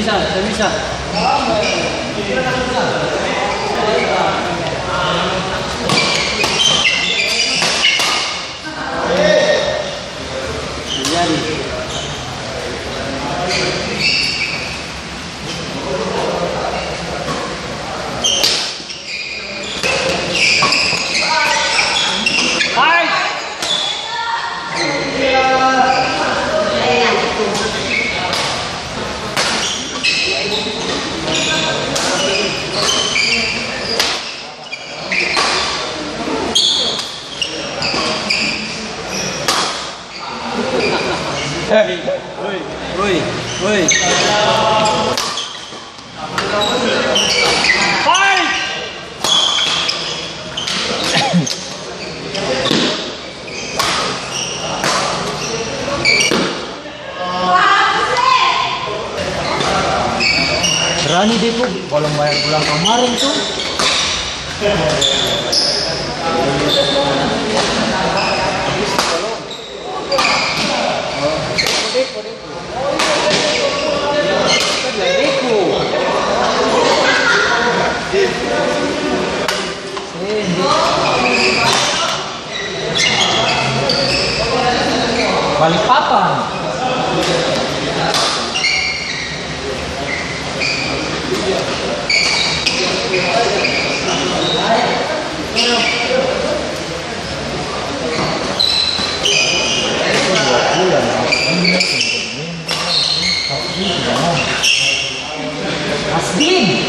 bisa. Jadi. Woi. Berani deh tuh kalau bayar pulang kemarin tuh. Balik papan. Asli.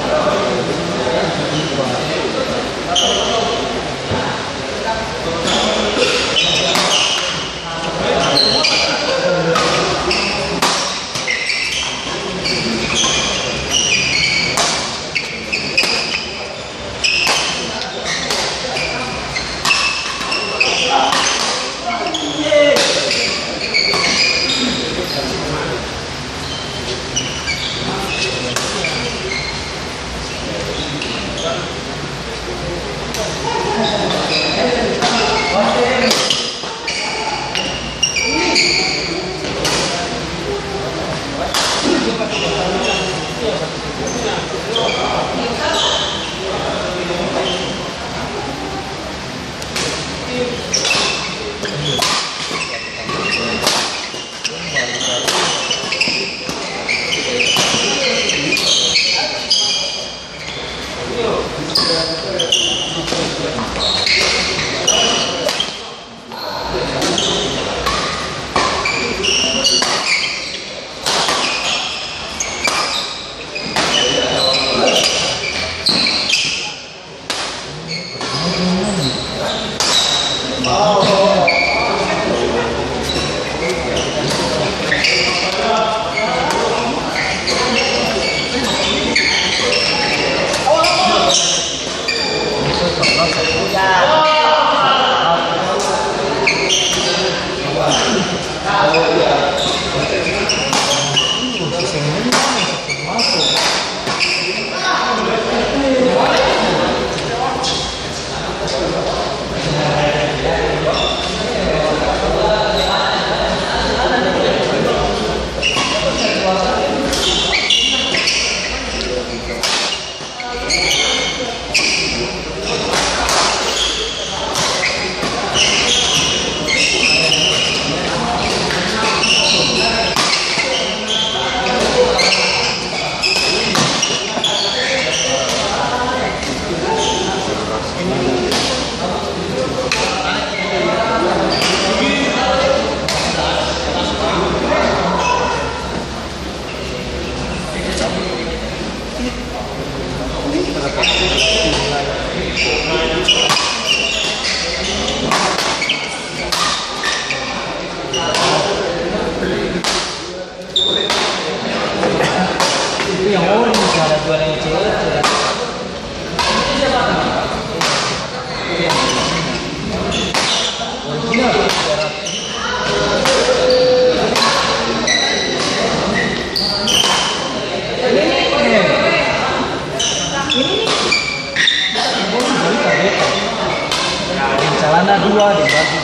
Celana 2 dibagi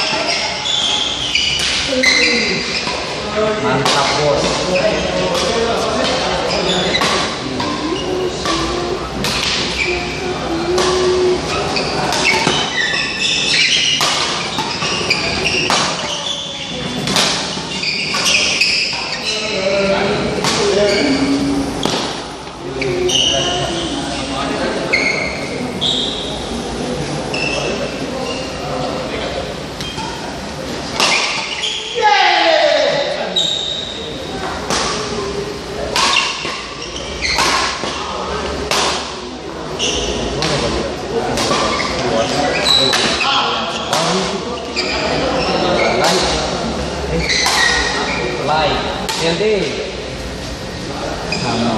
2. Mantap bos. Like LD sama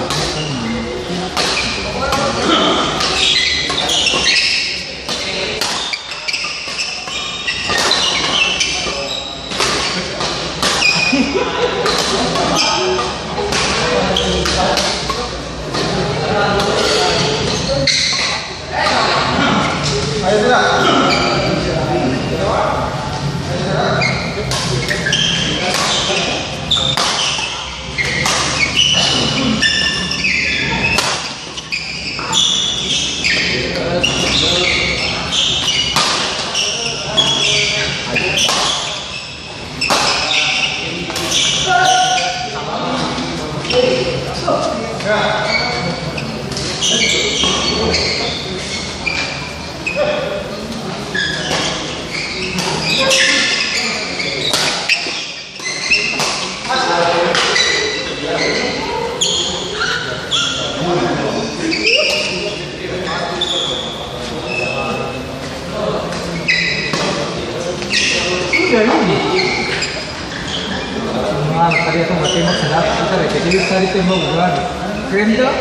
tadi aku mau tembak sedap, kita jadi tadi tembak bukan keren tuh.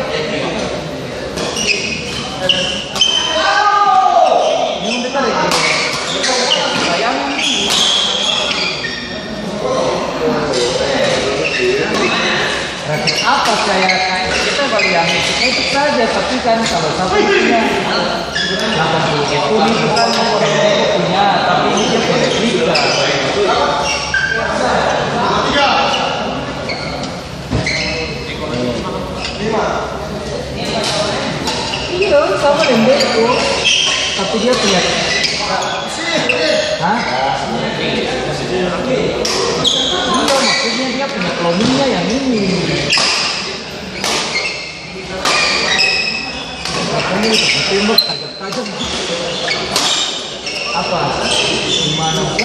Ini kita lagi sayang. Rakit apa saya kita kalau yang itu saja, tapi kan kalau satu punya 80 itu kan punya, tapi ini dia punya tiga. Iya, sama dengan Beko, tapi dia punya. Hah? Iya, maksudnya dia punya cloningnya yang ini. Makanya tembak tajam-tajam. Apa? Gimana pun.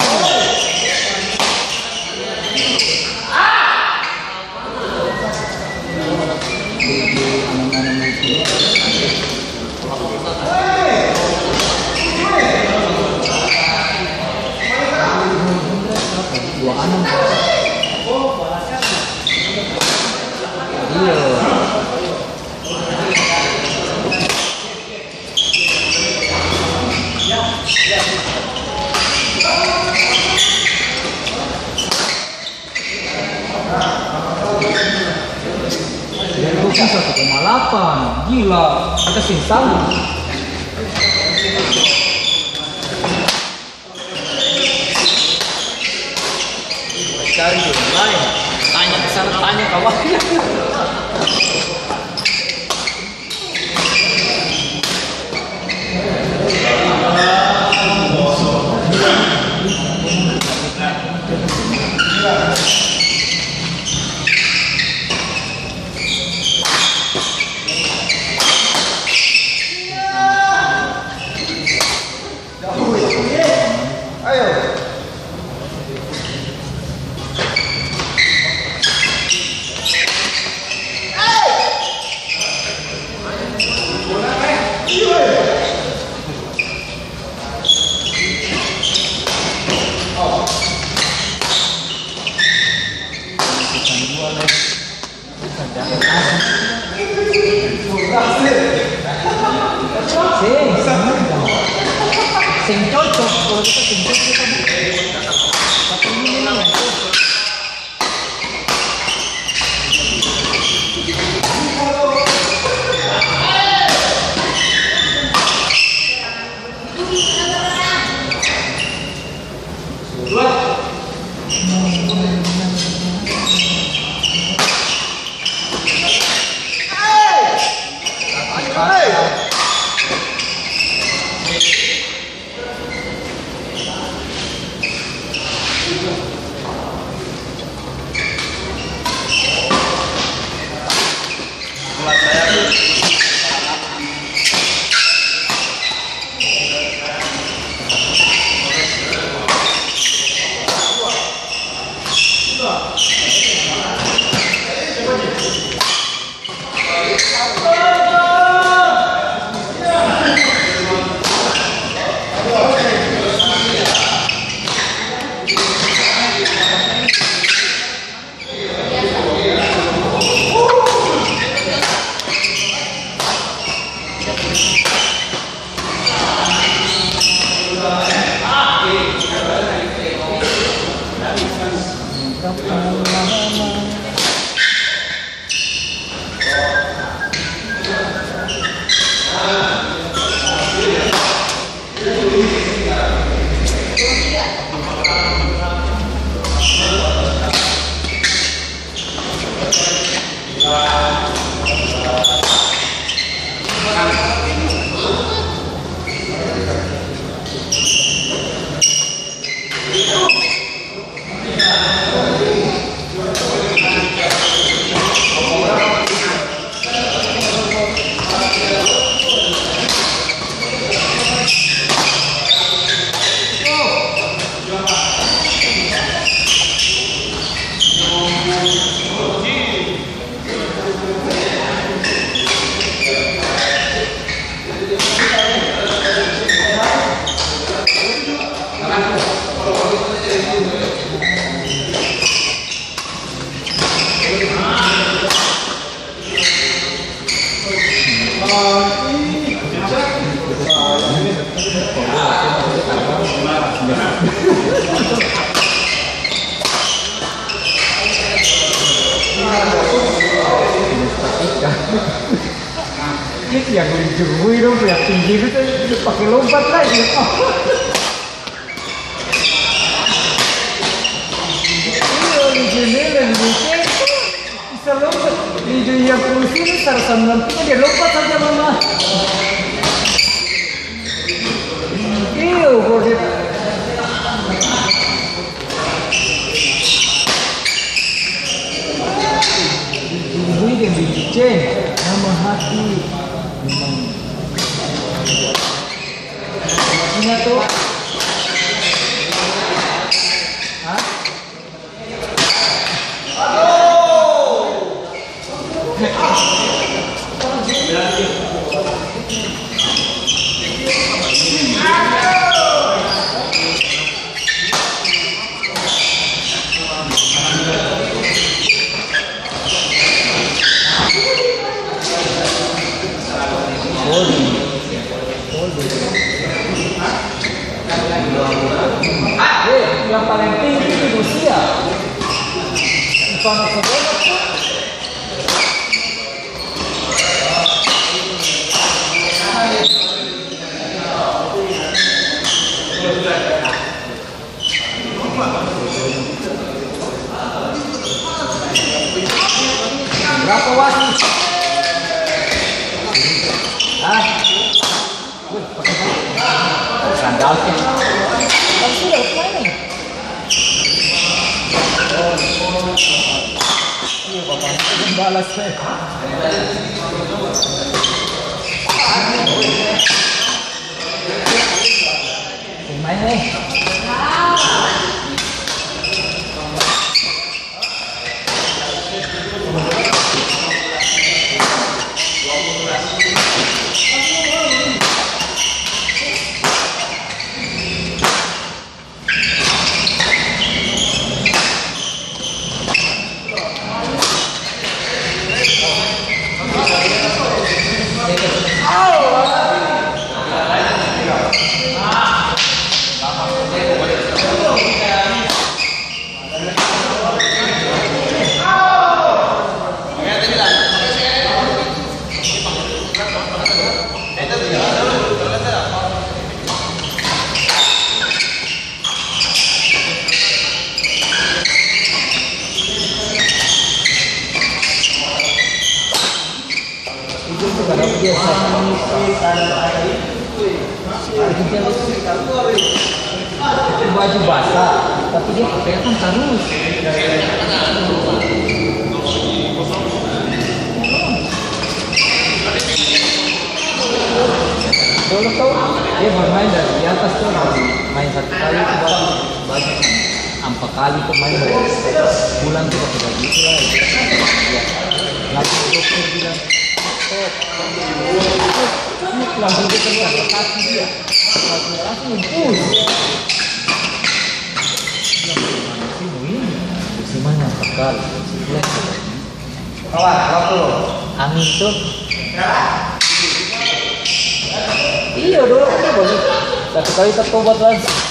Bisa 1,8, gila, kita simpan. Cari di lain, tanya ke sana, tanya kawannya. Sing cocok kalau kita sing cocok tapi ini memang Kapan lama. Yang dijemui dong, yang tinggi itu pakai lompat lagi. Iya, di sini dan di sini bisa lompat. Di yang kursi sarsan nanti dia lompat saja mama. Iya, boleh. Dijemui dan diceng nama hati. Ini tuh, hah? Yang paling tinggi di Rusia. Bukan sebenarnya tuh. Berapa wasit? Sandalnya. Kan sudah main. Iya, bapak itu balas saya. Main nih. Baju basah, tapi dia kelihatan terus. Dulu tuh dia bermain dari atas tuh, main satu kali itu baju 4 kali pemain bulan tuh pakai baju itu lah. Lalu dokter bilang, langsung dia keluar kaki dia, langsung push. Gimana sekali? Kawan, waktu angin tuh. Iya dulu kan bagus. Satu kali tertobat lagi.